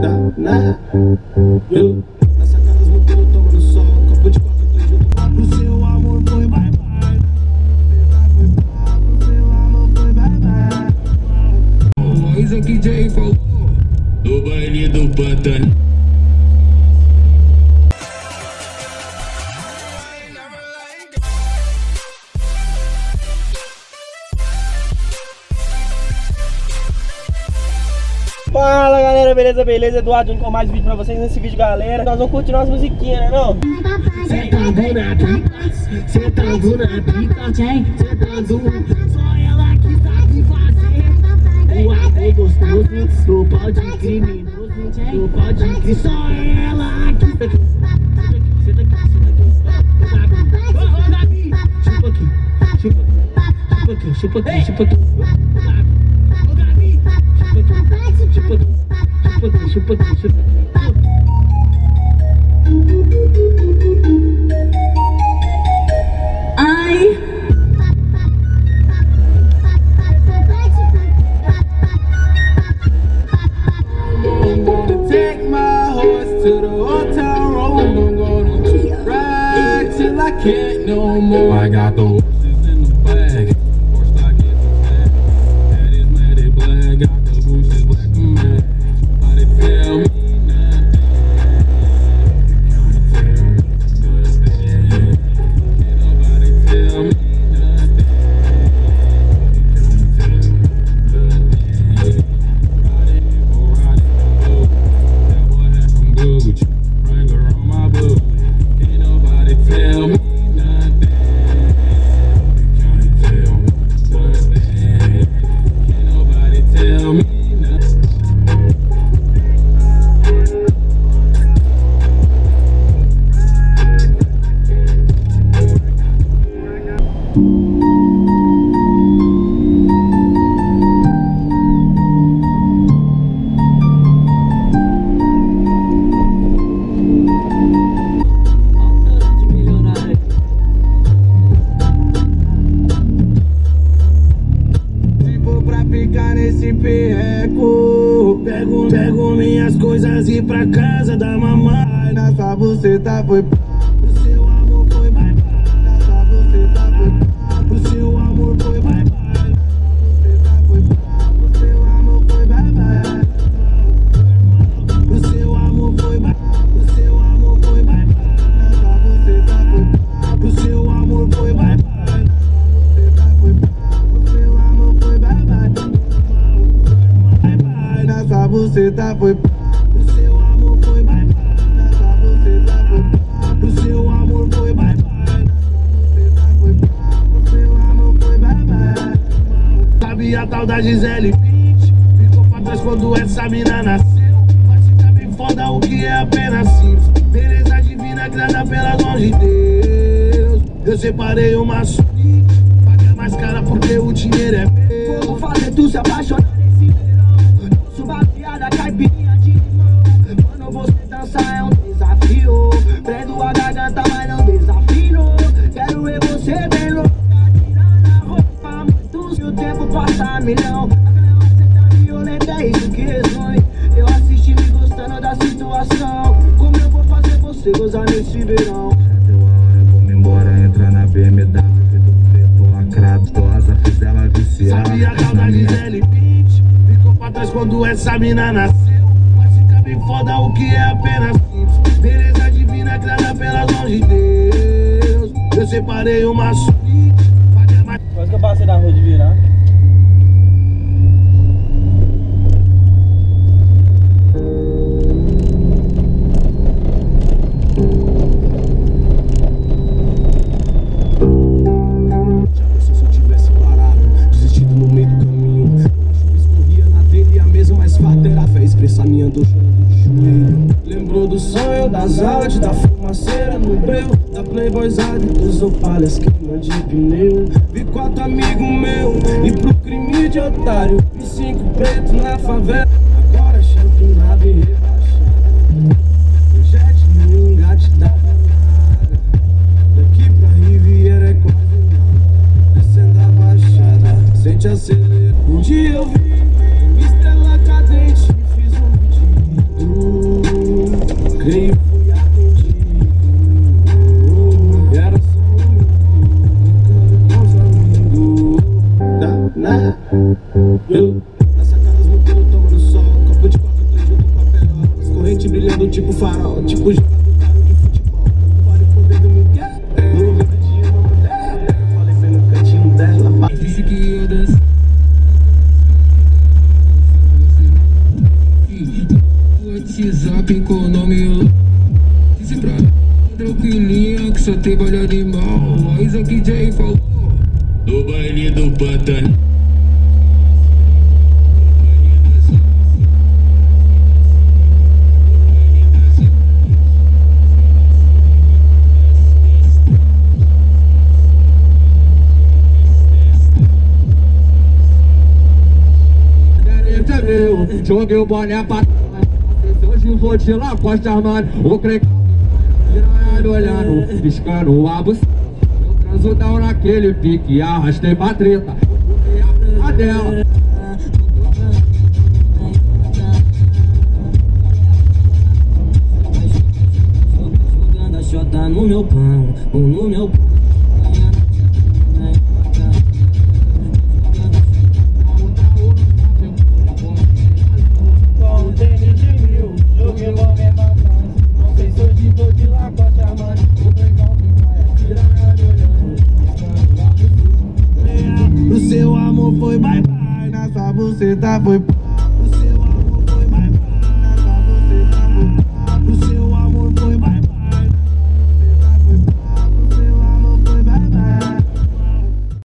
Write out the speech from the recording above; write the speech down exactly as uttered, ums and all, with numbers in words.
tá, né? Eu, nessa cara as modelos tomando sol, copo de coca, tô junto. O seu amor foi bye bye. O seu amor foi bye bye. Isso aqui Jay falou do baile do Pantano. Fala galera, beleza, beleza? Eduardo com mais vídeo pra vocês. Nesse vídeo, galera, nós vamos curtir umas musiquinhas, né não? Sentando na pica, sentando na pica, sentando. Só ela que sabe fazer o amor gostoso, não pode criminoso, não pode criminoso. Só ela que senta aqui, senta aqui, senta aqui. Ô, Gabi, chupa aqui, chupa aqui, chupa aqui, chupa aqui. Ô, Gabi, chupa aqui, chupa aqui, chupa aqui, chupa aqui. Ai. Take my horse to the old town road. I'm gonna ride till I can't no more. I got the horses in the bag. Horse stock is the bag. That is matted black. Got the bushes black and mad. Somebody tell me nothing. Can't nobody tell me nothing. Wrangler on my boot. Can't nobody tell me nothing. Can't tell me nothing. Can't nobody tell me nothing. Ficar nesse perreco, pego, pego minhas coisas e ir pra casa da mamãe. Na sua buceta foi pá, o seu amor foi bye bye. Na sua buceta foi pá, o seu amor foi bye bye. O seu amor foi bye bye. O seu amor foi bye bye. O seu amor foi bye bye. Na sua buceta foi pá, o seu amor foi bye bye. Nessa buceta foi pá, o seu amor foi bye bye. Nessa buceta foi pá, o seu amor foi bye bye. Nessa buceta foi pá, o seu amor foi bye bye. Sabe a tal da Gisele Bündchen? Ficou pra trás quando essa mina nasceu. Mas fica bem foda o que é apenas simples. Beleza divina criada pelas mãos de Deus. Eu separei uma suíte, paguei mais cara porque o dinheiro é meu. Vou fazer tu se apaixonar nesse verão. Bateada, caipirinha de limão. Quando você dançar é um desafio. Prendo a garganta, mas não desafio. Quero ver você bem louca, tirando a roupa. Muito se o tempo passa milhão. Você tá violenta, é isso que resume. Eu assisti me gostando da situação. Como eu vou fazer você gozar nesse verão? Deu a hora, vou me embora, entrar na B M W. Vidro preto, lacrado, tosa, fiz ela viciar. Sabe a tal da Gisele Bündchen? Ficou pra trás quando essa mina nasceu. Mas fica bem foda o que é apenas simples. Beleza divina criada pelas mãos de Deus. Eu separei uma suíte, paguei mais. Quase que eu passei na rua de virar. Já pensou se eu tivesse parado, desistido no meio do caminho? A chuva escorria na telha e a mesa mais farta era a fé expressa minha dor chorando de joelho. Lembrou do sonho, das aulas, da fumaceira no breu, da playboyzada e dos opalhas queima de pneu. Vi quatro amigos meus e pro crime de otário, vi cinco pretos na favela. Agora champinada e rebaixada, projete no engate da danada. Daqui pra Riviera é quase nada, descendo a baixada, sente acelerar. Um dia eu vi uma estrela cadente e fiz um pedido. creio fui atendido. Era só um brincando com os amigos. Danado. Essa cara as modelos tomando sol. Copo de quatro, três junto com papelão. As correntes brilhando tipo farol. Tipo jogador caro de futebol. Pode poder do Miguel. No ouvido de uma mulher. Falei bem no cantinho dela. Disse que ia dançar. WhatsApp com o nome disse pra tranquilinha que só tem baile animal. Mas aqui Jay falou no baile do Pantano. Joguei o boné pra hoje vou de Lacoste armado. O creque virado olhando, piscando a buceta. Eu transo down naquele pique, arrastei pra treta. A dela. Jogando a chota no meu pão, ou no meu pão. O seu amor foi bye bye, na sua buceta foi